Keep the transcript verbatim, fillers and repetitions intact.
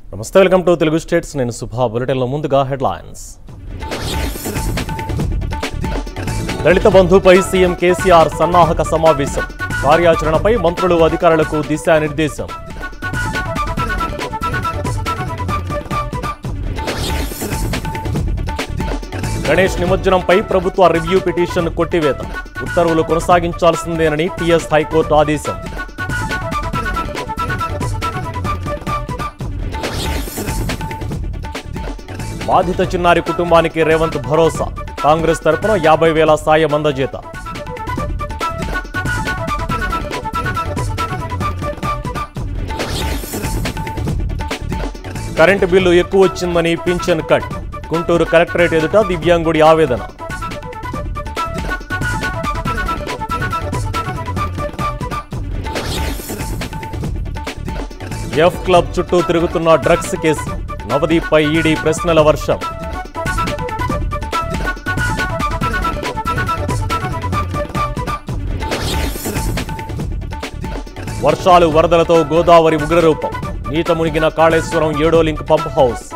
నమస్తే, welcome to Telugu states. నేను సుభా. బులెటిన్లో ముందుగా హెడ్లైన్స్. దళిత బంధుపై సీఎం కేసీఆర్ సన్నాహక సమావేశం. కార్యాచరణపై మంత్రులు అధికారులకు దిశానిర్దేశం. గణేష్ నిమజ్జనంపై ప్రభుత్వ రివ్యూ పిటిషన్ కొట్టివేత. ఉత్తర్వులు కొనసాగించాల్సిందేనని టీఎస్ హైకోర్టు ఆదేశం. బాధిత చిన్నారి కుటుంబానికి రేవంత్ భరోసా. కాంగ్రెస్ తరపున యాభై వేల సాయం అందజేత. కరెంటు బిల్లు ఎక్కువ వచ్చిందని పింఛన్ కట్. గుంటూరు కలెక్టరేట్ ఎదుట దివ్యాంగుడి ఆవేదన. ఎఫ్ క్లబ్ చుట్టూ తిరుగుతున్న డ్రగ్స్ కేసు. నవదీప్పై ఈడీ ప్రశ్నల వర్షం. వర్షాలు వరదలతో గోదావరి ఉగ్రరూపం. నీట మునిగిన కాళేశ్వరం ఏడో లింక్ పంప్ హౌస్.